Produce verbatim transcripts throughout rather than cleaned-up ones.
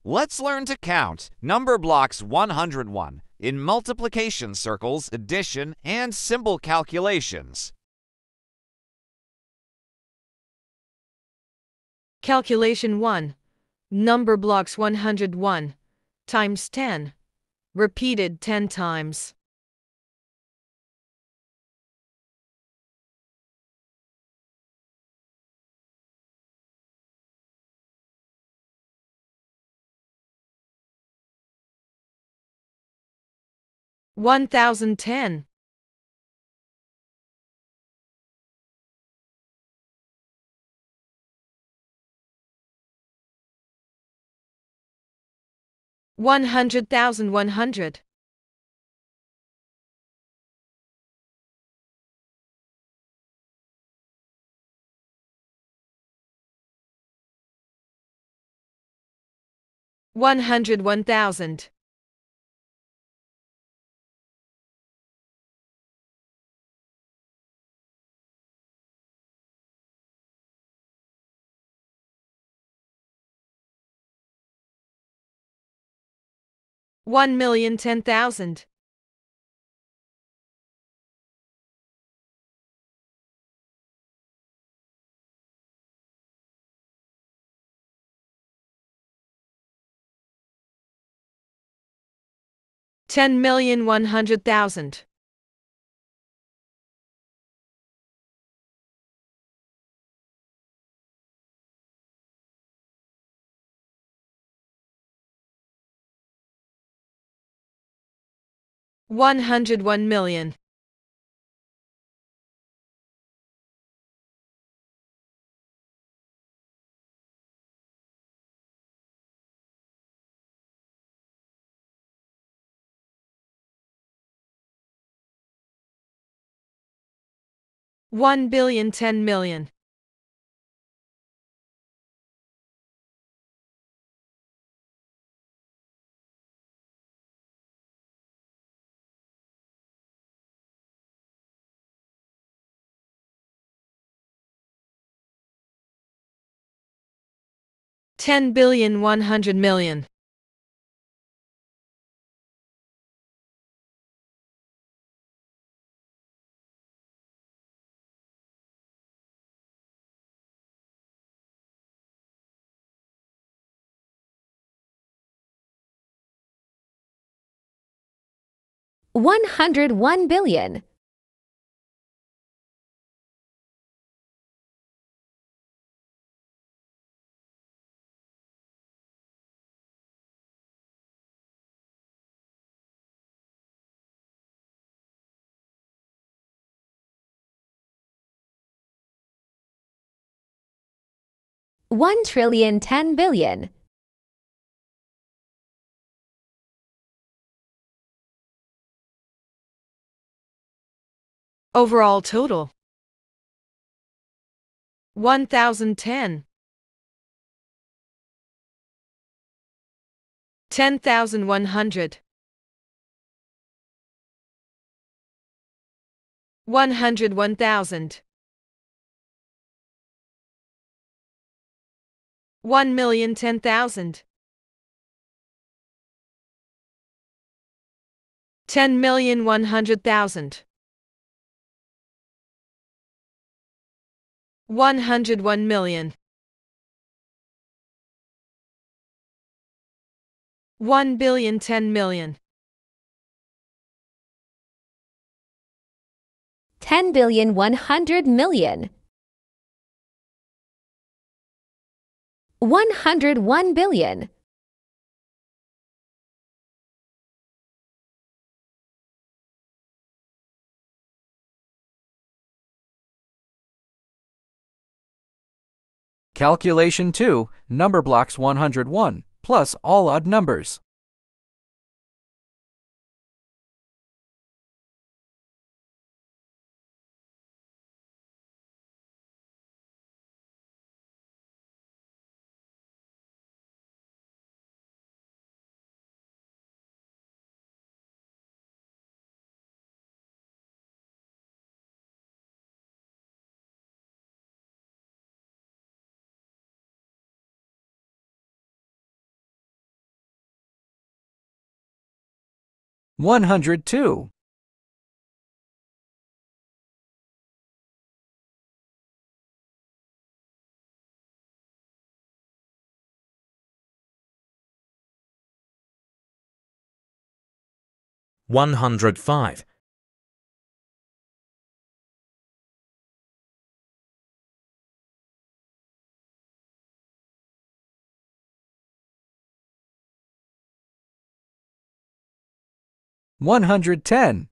Let's learn to count number blocks one hundred one in multiplication circles, addition, and symbol calculations. Calculation one. Number blocks one hundred one times ten. Repeated ten times. one thousand ten. one hundred thousand one hundred. one hundred one thousand. one million ten thousand. ten million one hundred thousand. one hundred one million. one billion ten million. ten billion one hundred million. one hundred one billion. one trillion ten billion. Overall total. one thousand ten. ten thousand one hundred. one hundred one thousand. one million ten thousand. ten million one hundred thousand. one hundred one million. one billion ten million. ten billion one hundred million. one hundred one billion. Calculation two, number blocks one hundred one, plus all odd numbers. one hundred two, one hundred five, one hundred ten,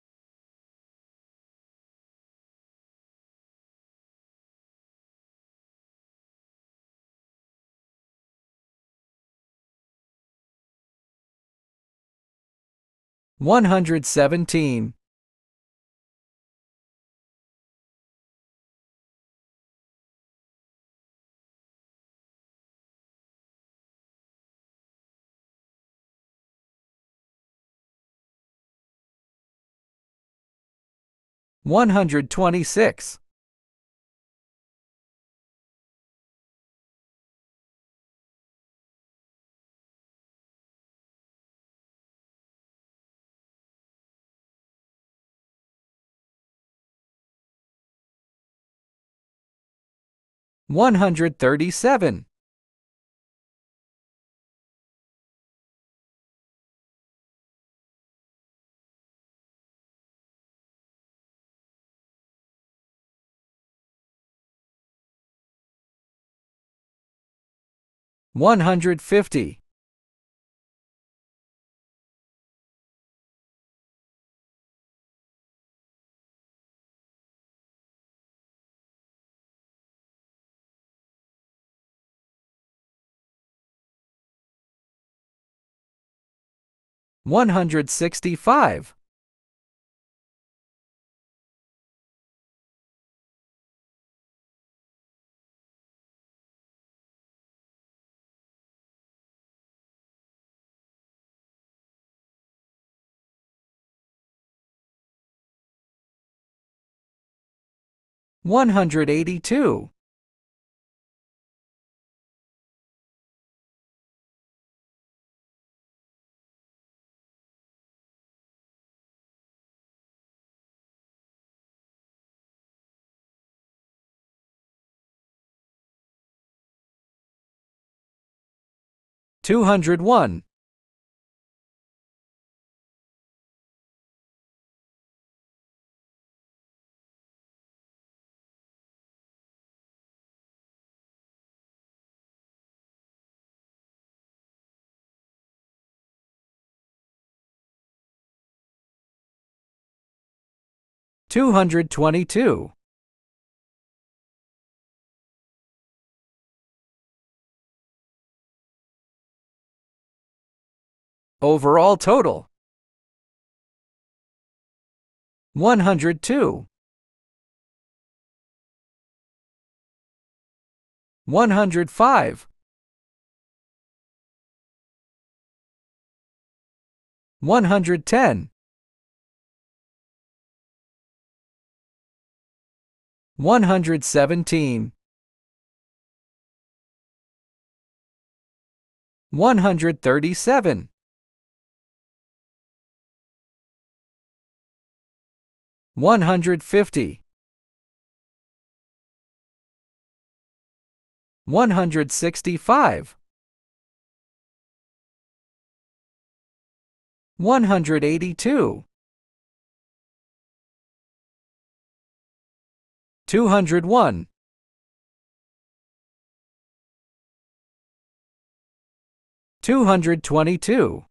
one hundred seventeen, one hundred twenty-six, one hundred thirty-seven, one hundred fifty, one hundred sixty-five, one hundred eighty-two, two hundred one, two hundred twenty-two, overall total, one hundred two, one hundred five, one hundred ten, one hundred seventeen, one hundred thirty-seven, one hundred fifty, one hundred sixty-five, one hundred eighty-two, two hundred one, two hundred twenty-two,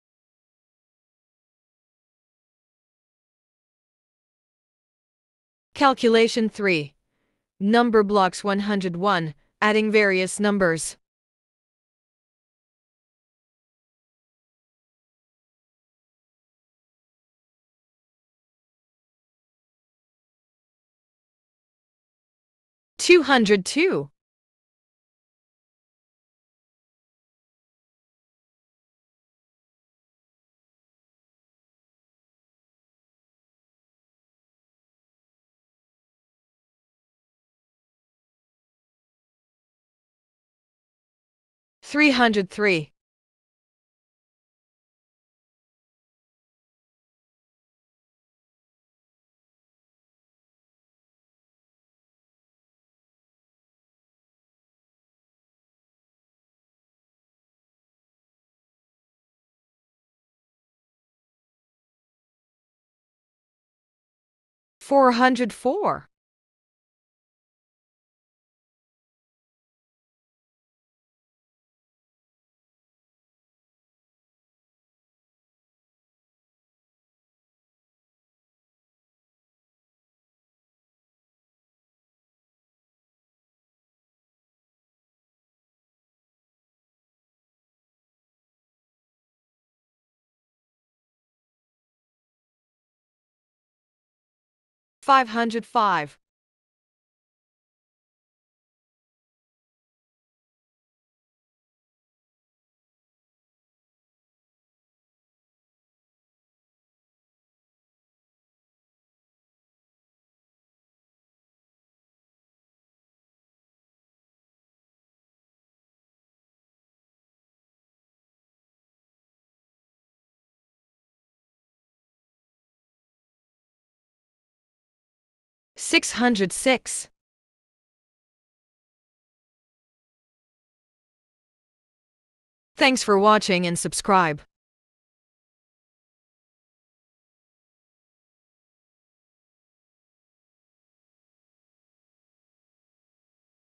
Calculation three. Number blocks one hundred one, adding various numbers. two hundred two, three hundred three, four hundred four. five hundred five. six hundred six. Thanks for watching and subscribe.